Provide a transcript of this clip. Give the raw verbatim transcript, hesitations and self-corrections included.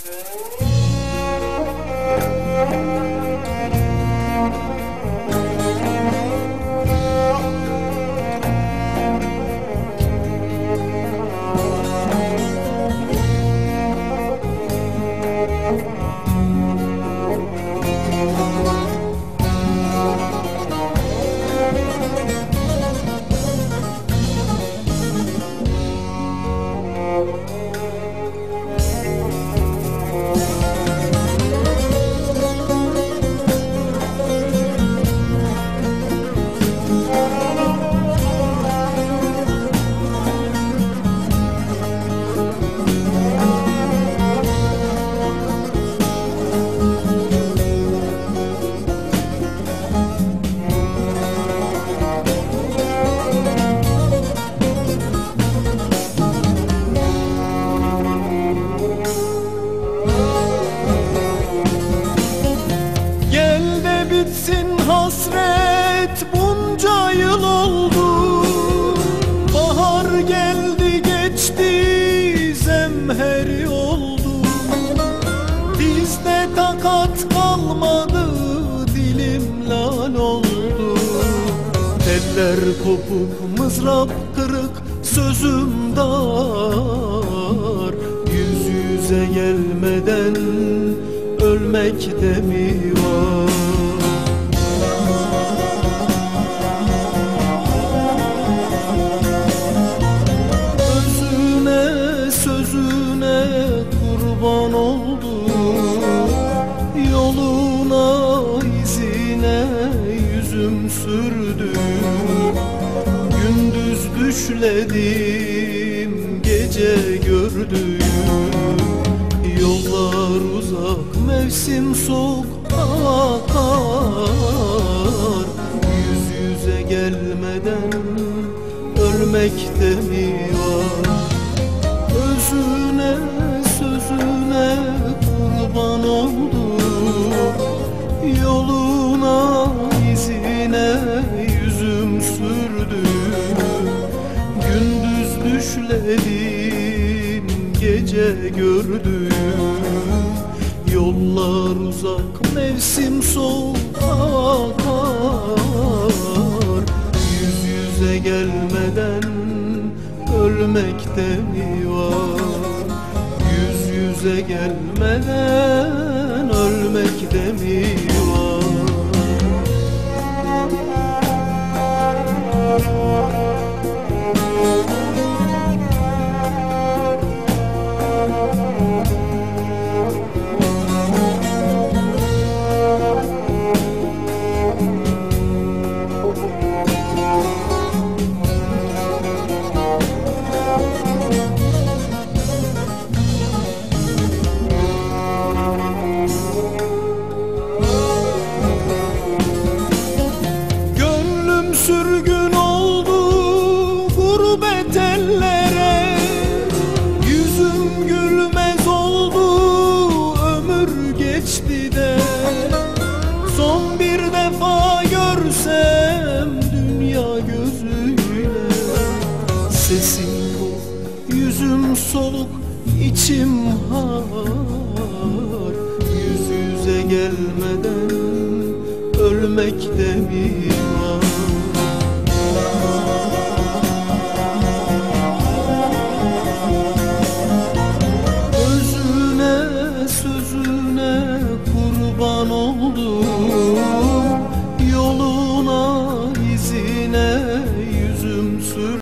Bitsin hasret, bunca yıl oldu. Bahar geldi geçti, zemheri oldu. Dizde takat kalmadı, dilim lal oldu. Teller kopuk, mızrap kırık, sözüm dar. Yüz yüze gelmeden ölmek de mi var? Sözüne kurban oldum, yoluna izine yüzüm sürdüm. Gündüz düşledim, gece gördüm. Yollar uzak, mevsim soğuk akar. Yüz yüze gelmeden ölmekte mi var? Özüne sözüne kurban oldum, yoluna izine yüzüm sürdüm. Gündüz düşledim, gece gördüm. Yollar uzak, mevsim soğuk akar. Yüz yüze gelmeden ölmekte mi var? Yüz yüze gelmeden ölmekte mi var? Sürgün oldu gurbet ellere, yüzüm gülmez oldu, ömür geçti de. Son bir defa görsem dünya gözüyle, sesim bu, yüzüm soluk, içim har. Yüz yüze gelmeden ölmekte mi var? Sözüne kurban oldum,